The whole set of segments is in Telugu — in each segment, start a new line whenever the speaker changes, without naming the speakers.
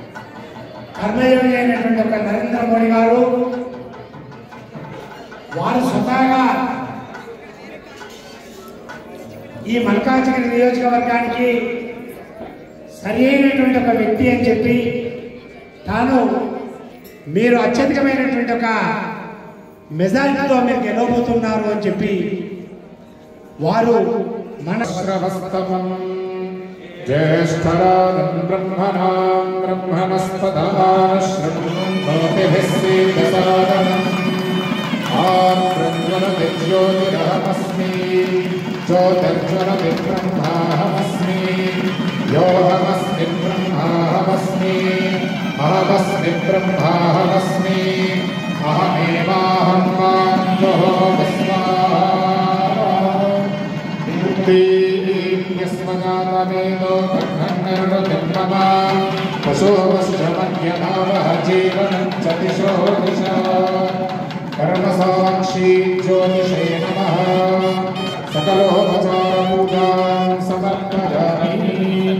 కర్మయోగి అయినటువంటి ఒక నరేంద్ర మోడీ గారు వారు స్వతహాగా ఈ మల్కాజ్గిరి నియోజకవర్గానికి సరి అయినటువంటి ఒక వ్యక్తి అని చెప్పి తాను మీరు అత్యధికమైనటువంటి ఒక మెజారిటీతో మీరు గెలవబోతున్నారు అని చెప్పి వారు మన
జ్యేష్ఠరాజం బ్రహ్మణస్పదాశ్రమోతిభిస్సీదసాదనం ఆప్రజ్వలతి జ్యోతిరహమస్మి జ్యోతిర్జ్వలతి బ్రహ్మాహమస్మి యోహమస్మి బ్రహ్మాహమస్మి అహమస్మి బ్రహ్మాహమస్మి అహమేవాహం యస్మగాతమేదో బ్రహ్మణర్వతిర్మమ పశోవశ్రమణ్యనావః జీవనం చ దిశో దిశ కర్మసాక్షి జ్యోతిషే నమః సకలోపచారపూజాం సమర్పయామి.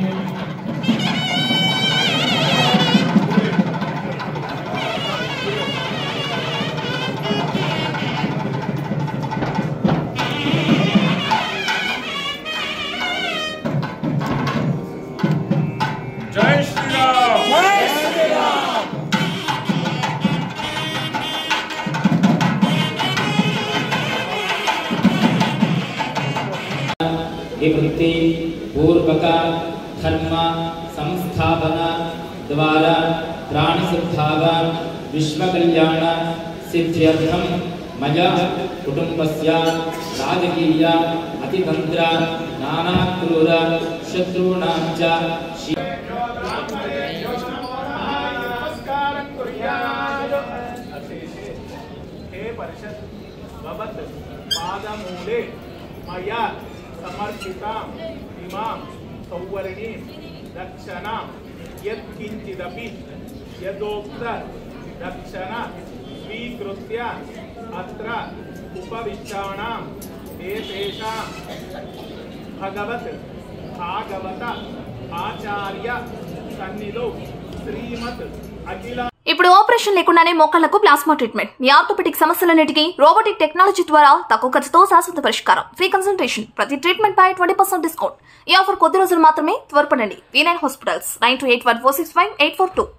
జై శ్రీరామ్. జై శ్రీరామ్.
विवृत्ति पूर्वक धर्म संस्थापन द्वारा प्राण सद्भाव विश्व कल्याण सिद्ध्यर्थम मया कुटुंबस्य राजकीय अतितंत्र नाना क्रूर शत्रूणां च
पादमूले मया समर्पितां इमां सौवर्णीं दक्षिणां यत्किंचिदपि यदोक्त दक्षिणा स्वीकृत्य अत्र उपविष्टाणां एतेषां भगवत् भागवत आचार्य सन्निधौ श्रीमत् अखिल
ఇప్పుడు ఆపరేషన్ లేకుండానే మోకాళ్లకు ప్లాస్మా ట్రీట్మెంట్. మీ ఆర్థోపెడిక్ సమస్యలన్నిటికీ రోబోటిక్ టెక్నాలజీ ద్వారా తక్కువ ఖర్చుతో శాశ్వత పరిష్కారం. Free consultation. ప్రతి ట్రీట్మెంట్ పై 20% డిస్కౌంట్. ఈ ఆఫర్ కొద్ది రోజులు మాత్రమే. త్వరపడండి. V9 hospitals 9281465842.